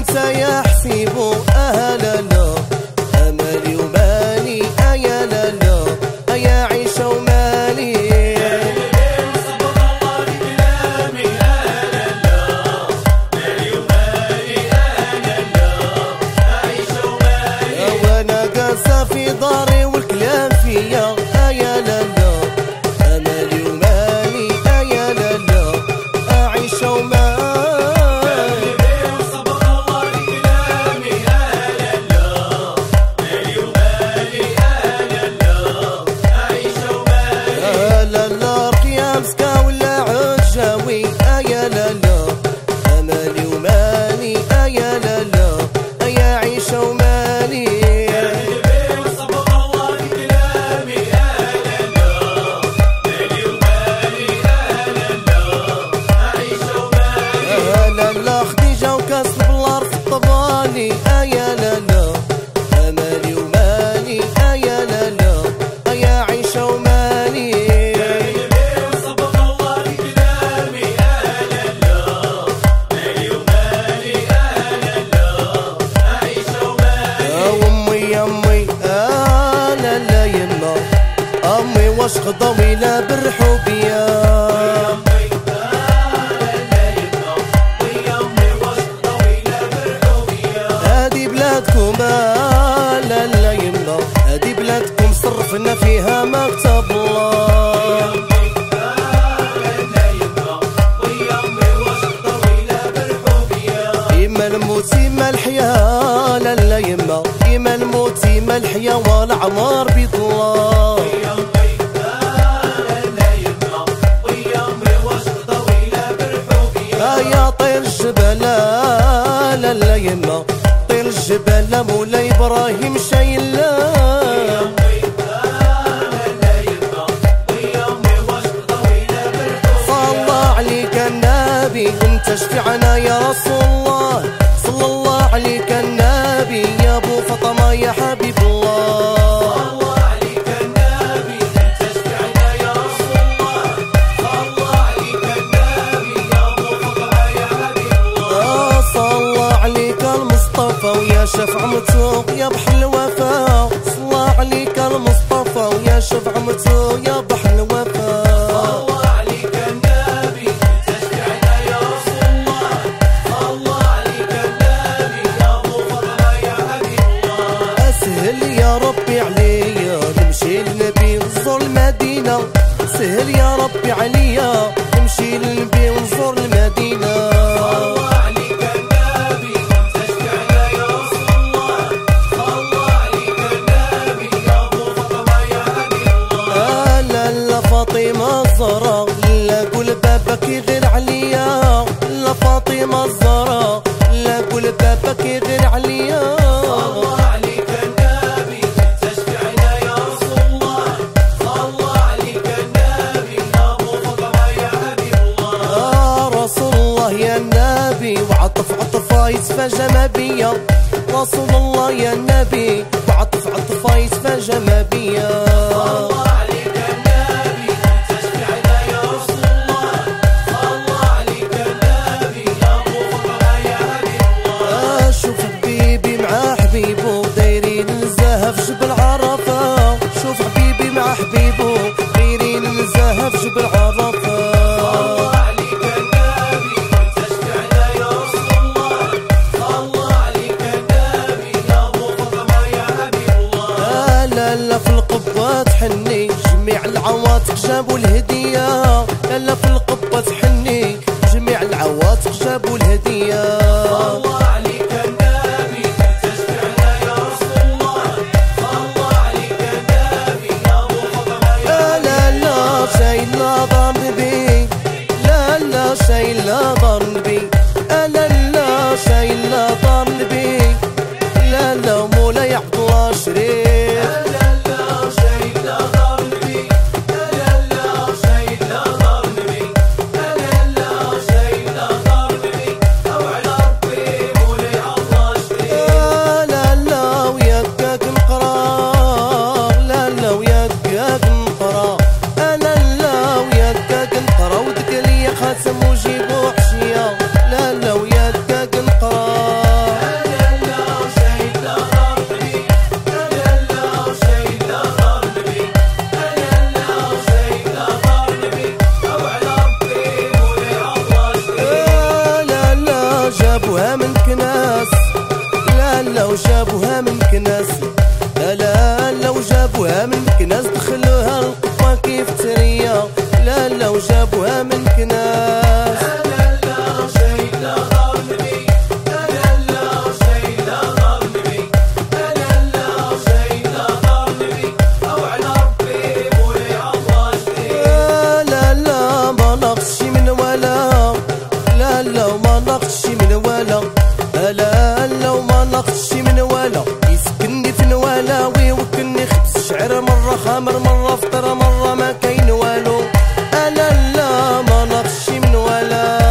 انت يا حسيبو لا لا امالي ومالي يا لا لا يا عيشه ومالي في داري والكلام فيا يا لا لا امالي ومالي يا لا لا عيشه ومالي صبر الله لكلامي لا لا مالي ومالي لا لا عيشه ومالي لا لا رقيا مسكا ولا عجاوي يا لا لا امالي ومالي يا لا لا يا عيشه ومالي يا لا لا امالي ومالي يا لا لا يا عيشه ومالي صبر الله لكلامي لا لا مالي ومالي لا لا عيشه ومالي امي امي لا لا يما امي واش غضوي لا بالحبيه لا لا يما هادي بلادكم صرفنا فيها ما كتب الله يما الموت يما الحياة لا لا يما يما الموت يما الحياة والعمر بيد الله يا طير الجبل لا لا يما طير الجبل مولاي ابراهيم شايلا صلى عليك النبي وانت شفيعنا يا رسول الله صلى الله عليك النبي يا ابو فاطمه يا حبيب الله ويا شفع متو يا بحر الوفا صلى عليك المصطفى ويا شفع متو يا بحر الوفا صلى عليك النبي تشفعنا يا رسول الله صلى عليك النبي يا ابو فاطمه يا حبيب الله اسهل يا ربي عليا نمشي للنبي ونزور المدينه سهل يا ربي عليا نمشي للنبي ونزور المدينه فاطمة الزهراء لا قول بابك غير عليا لا فاطمة الزهراء لا قول بابك غير عليا صلى عليك النبي تشفعنا يا رسول الله صلى عليك النبي يا ابو فاطمة يا حبيب الله رسول الله يا النبي وعطف عطفة يتفاجأ ما بيا رسول الله يا النبي وعطف عطفة يتفاجأ ما بيا في جبل عرفة شوف حبيبي مع حبيبه غيرين نزاهة في جبل عرفة صلى عليك النبي تشفعنا يا رسول الله صلى عليك النبي يا ابو فاطمة يا حبيب الله لا لا في القبة تحني جميع العواتق جابوا الهدية لا في القبة تحني جميع العواتق جابوا الهدية صلى عليك النبي تشفعنا يا رسول الله صلى عليك النبي يا ابو فاطمة يا لا لا شايلة دار نبي لا لا شايلة دار نبي لا لا شايلة دار نبي لا لا مولاي عبد الله شريف خاتم وجيبو حشية لا لا ويا دقاق نقرا ناس دخلوها القطة كيف تريا، لا لا وجابوها من كناس. لو ما ناقصش من ولا يسكنني في نوالا ويوكلني خبز شعر مرة خمر مرة فطر مرة ما كاين والو. لا لا ما ناقصش من ولا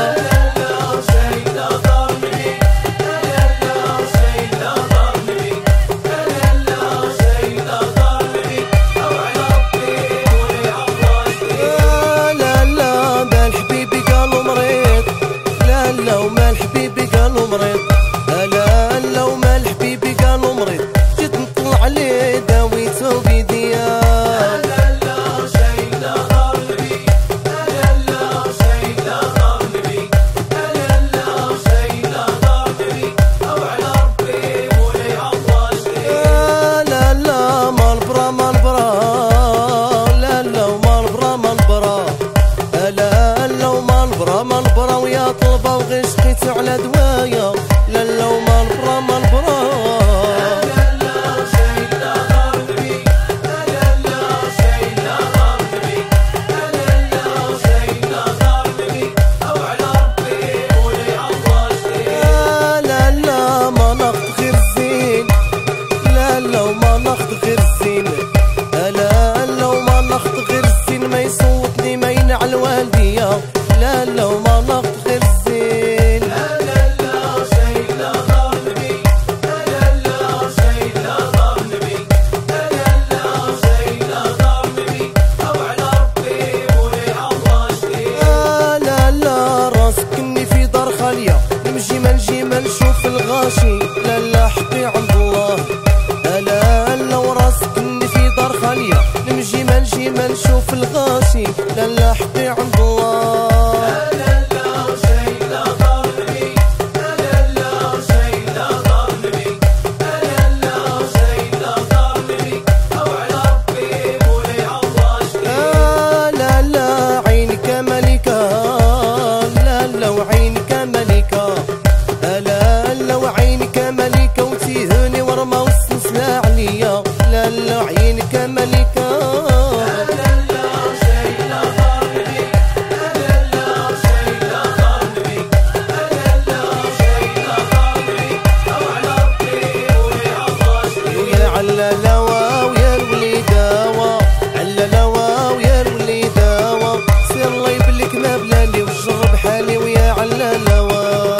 على دوايا. لا لا وما البرا ما البرا لا لا شي لا ضربي لا لا شي لا ضربي لا لا شي لا ضربي او على ربي قولي عطشتي. لا لا ما ناخذ غير الزين، لا لا وما ناخذ غير الزين، لا لا وما ناخذ غير الزين ما يصوتني ما ينعل والديا. لا لا وما ناخذ غير الزين نمشي ما نجي ما نشوف الغاشي. لا لا حقي عند الله. لا لا وراسك اني في دار خالية نمشي ما نجي ما نشوف الغاشي. لا لا حقي عند الله. لا لا شي لا ضربي لا لا شي لا ضربي لا لا شي لا ضربي او على ربي قولي عطشتي. لا لا عينك ملكة، لا لا وعينك ملكة، لا لا وعينك ملكة وتيهني ورمى والسلسلة عليا. لا لا عينك ملكة لا لا شي لا ضربي لا لا شي لا ضربي لا لا شي لا ضربي او على ربي قولي عطشتي. ويا علالوا ويا الوليداوا علالوا ويا الوليداوا سير الله يبلك ما بلالي وجرب حالي. ويا علالوا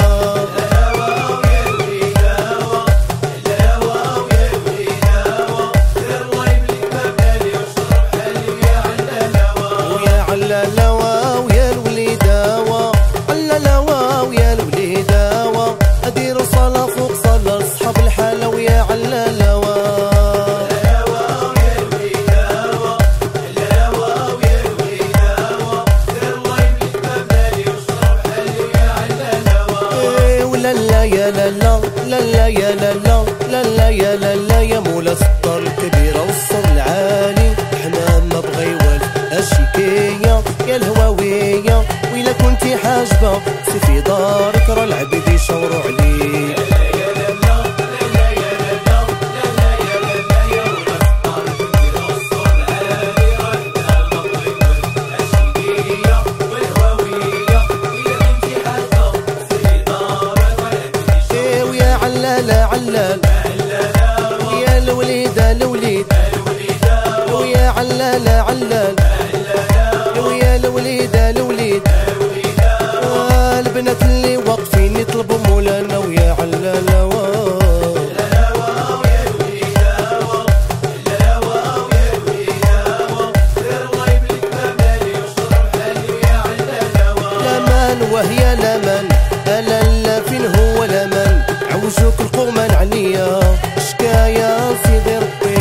يا لا لا لا لا يا لا لا لا لا يا لا لا يا مولا السطر الكبيرة والصر العالي. احنا ما بغي والو الشكاية يا الهواوية وإلا كنتي حاجبة سي في دارك راه العباد يشاورو عليك. علال يا الوليدة الوليد ويا علال علال ويا الوليدة الوليد البنات اللي واقفين يطلبوا مولانا. ويا علال لمن وهي لمن ألا فين هو لمن عوجوك القومان عليا شكايا سيدي ربي.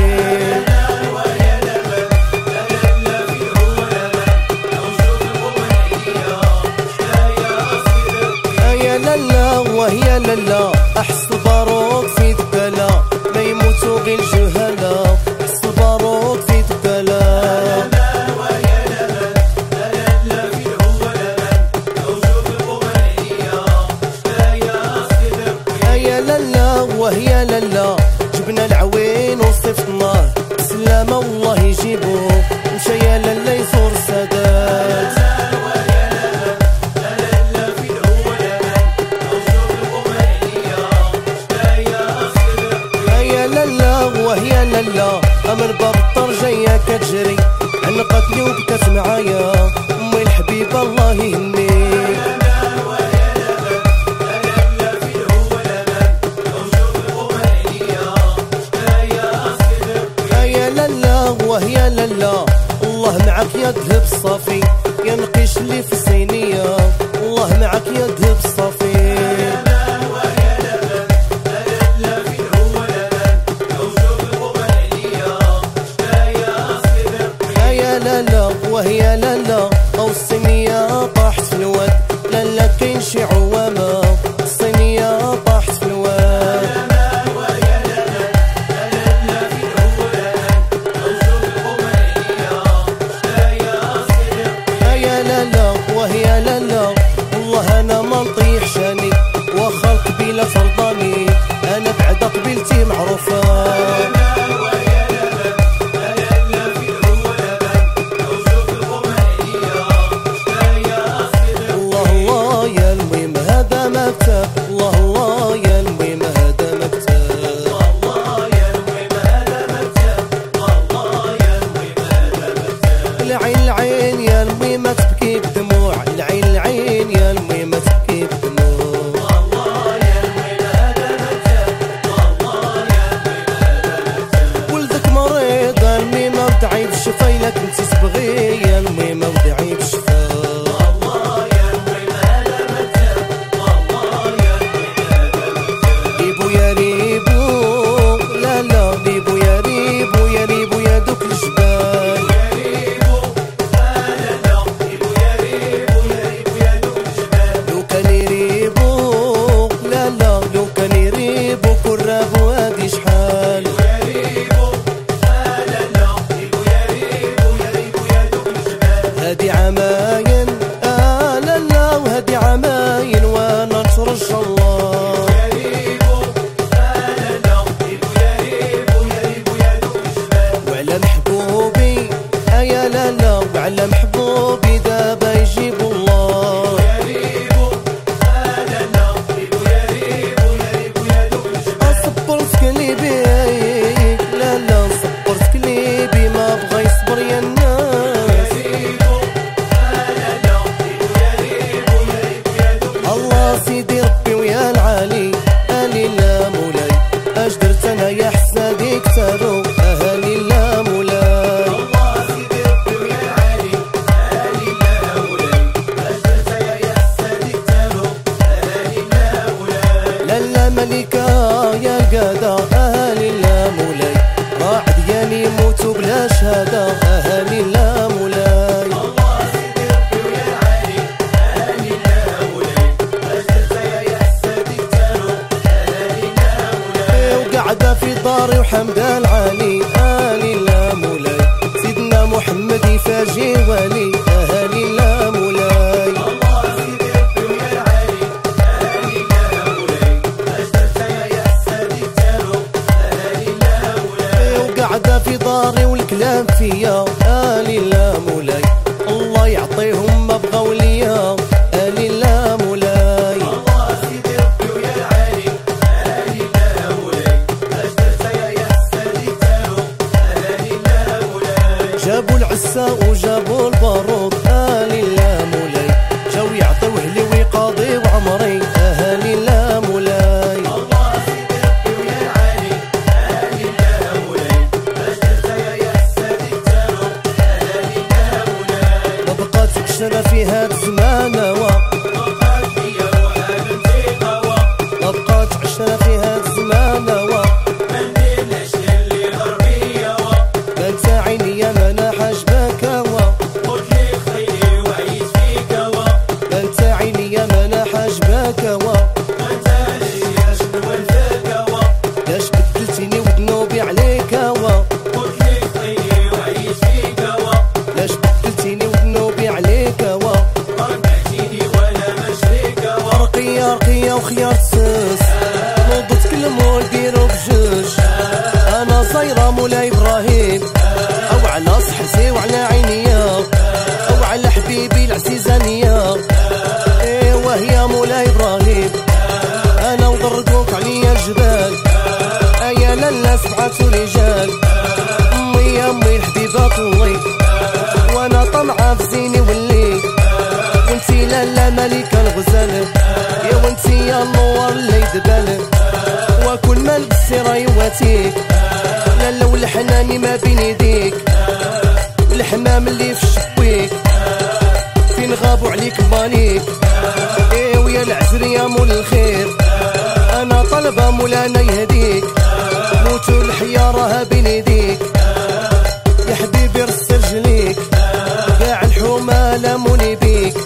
يا لالا وهي لالا احس الباروك في دبالة ما يموتوا غير الجهالة. احس الباروك في دبالة لا لا جبنا العوين وصفناه سلامة والله يجيبوه مشى يا لالا يزور السادات يا لالا وهي لالا من باب الطر جايه كتجري عنقتني وبكات معايا امي الحبيبه الله يهنيك يا لالا وهي لالا الله معك يا ذهب الصافي يا نقيش اللي في الصينيه الله معك يا ذهب الصافي لالا وهي لالا او الصينيه طاحت في الواد لالا كاين شي عوامه الصينيه طاحت في الواد يا لالا وهي لالا والله انا ما نطيح شاني واخا القبيله فرضاني انا بعد قبيلتي معروفه الله الله يا المهم هذا مكتب الله يا المهم هذا مكتب الله يا المهم هذا مكتب العين العين يا المهم تبكي بدموع العين العين يا المهم تبكي بدموع الله يا المهم هذا مكتب الله يا المهم هذا مكتب ولدك مريض المهم ضعيف الشفا الا كنتي تبغي يا المهم ضعيف الشفا هادي عماين لالا وهادي عماين وانا نترجى الله يا ريبو لالا ريبو يا ريبو يا ريبو يا دوب الجبال وعلى محبوبي يا لالا وعلى محبوبي دابا يجيب الله يا ريبو لالا ريبو يا ريبو يا ريبو يا دوب الجبال صبرت قلبي لالا صبرت قلبي ما بغا يصبر يا الناس سيدي ربي ويا العالي أهلي لا مولاي اش درت انا يا حسادي كتارو أهلي لا مولاي الله سيدي ربي ويا العالي أهلي لا مولاي اش درت انا يا حسادي كتارو أهلي لا مولاي لالا ملكة يا قادة أهلي لا مولاي راع ديالي يموتوا بلا شهادة أهلي لا مولاي الله سيدي ربي ويا العالي أهلي لا مولاي وقعدة في داري وحمد العالي أهلي لا مولاي سيدنا محمد يفاجي والي أهلي لا مولاي الله سيدي ربي ويا العالي أهلي لا مولاي أجدرت يا حسادي كتارو أهلي لا مولاي وقعدة في داري والكلام فيا أهلي لا مولاي الله يعطيهم ما بغاو ليا أهلي لا مولاي الله سيدي ربي ويا العالي أهلي لا مولاي أجدرت يا حسادي كتارو أهلي لا مولاي جابوا العسا وجابوا البارود أهلي لا مولاي جاو يعطيوه لي ويقاضي وعمري أهلي لا مولاي الله سيدي ربي ويا العالي أهلي لا مولاي أجدرت يا حسادي كتارو أهلي لا مولاي ما بقات تكشر في هاد الزمان ما بقات عشرة في هاد الزمان منديلش اللي غربية بنت عيني يا منا حجبك قلت لي خيري وعيش فيك بنت عيني يا منا حجبك وانت ليش نولفك لاش بدلتيني وذنوبي عليك قلت لي خيري وعيش فيك لاش بدلتيني وذنوبي عليك ربعتيني وانا مشريك رقية رقية وخيار تسس نوضت كل مول ديرو بجو ماتوا رجال. امي يا امي الحبيبه طلي وانا طمعه في زيني ولي، وانتي لالا ملكه الغزال، يا وانتي يا النور اللي يدبل، وكل ما لبستي رايواتيك لالا والحناني ما بين يديك، الحمام اللي في الشبيك فين غابوا عليك ماليك. ايه ويا العزر يا مول الخير انا طلبه مولانا يهديك، موتوا الحياه راها بين يديك، يا حبيبي رس رجليك كاع الحومه لاموني بيك،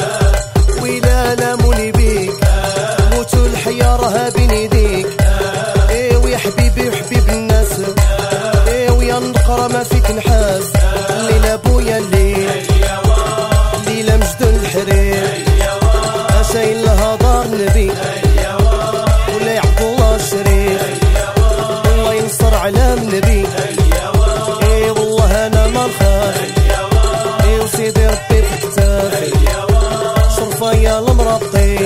ويلا لاموني بيك، موتوا الحياه راها بين يديك. ايه ويا حبيبي وحبيب الناس، ايه ويا النقره ما فيك نحاس، الليله بويا الليل ليله مجد الحرير، شايل لها دار نبي ولا عبد الله الشريف، الله ينصر على النبي. اي والله انا ما نخاف، اي وسيدي ربي في كتافي، شرفه يا المربطين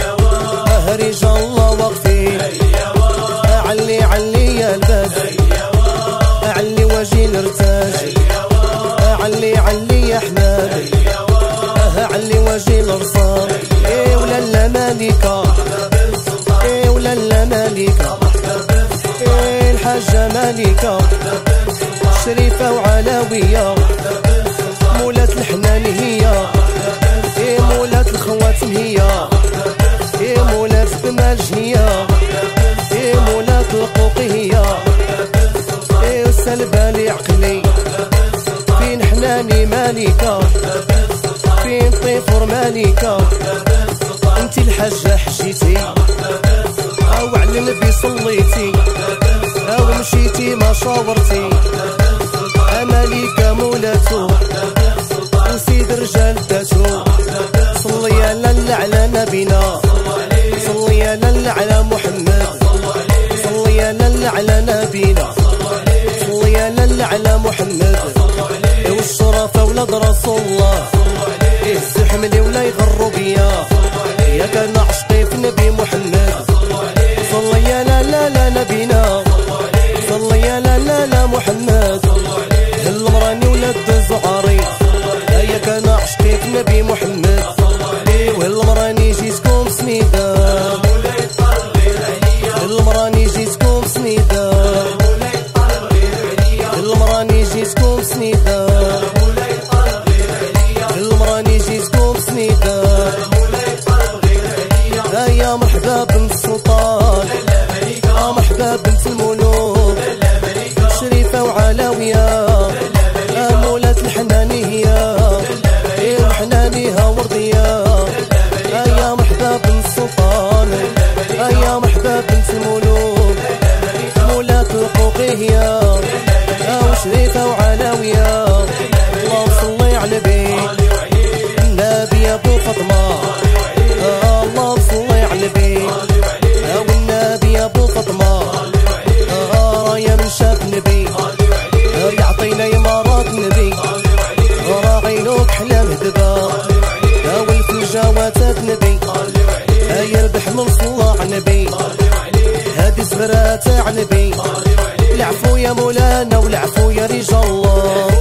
رجال الله واقفين، اعلي علي يا الباب، اعلي واجي نرتاج، اعلي علي يا حماد، اعلي واجي الرصاص. ايه ولا مالكه، ايه ولا مالكه، ايه الحاجه مالكه شريفه وعلاويه، مولات الحنان هي، ايه مولات الخواتم هي، ايه مولات الدماج هي، ايه مولات القوق هي، ايه سلبالي عقلي فين حناني مالكه، فين طيفور مالكه، انتي الحاجة حجيتي او على النبي صليتي او مشيتي ما شاورتي، مالكه مولاتو وسيد رجال داتو، صلي يا لالا على نبينا، صلي يا لالا على محمد، صلي يا لالا على نبينا، صلي يا لالا على محمد، والشرفه ولاد رسول الله، الزحم اللي ولا يغروا بيا، يا كان عشقي في نبي محمد، صلي يا لالا لا نبينا، صلي يا لالا لا محمد، المراني ولاد الزعاري، يا كان عشقي في نبي محمد، والمراني جيتكم سنيده، المراني جيتكم سنيده، المراني جيتكم سنيده، المراني جيتكم سنيده، يا مرحبا بنت السلطان، مرحبا بنت الملوك، شريفه وعلاويه، مولات الحنانيه، وحنانيها ورديه، يا مرحبا بنت السلطان، يا مرحبا بنت الملوك، مولات القوقيه، وشريفه وعلاويه، اللهم صلي على النبي، النبي ابو فاطمه، اللهم صلي على النبي، والنبي ابو فاطمه، رايا من شاف نبي، يعطينا امارات نبي، راعينوك حلام هدبه، والفلجاوات نبي، يربح من صلاح نبي، هادي زبرات نبي، العفو يا مولانا والعفو يا رجال الله.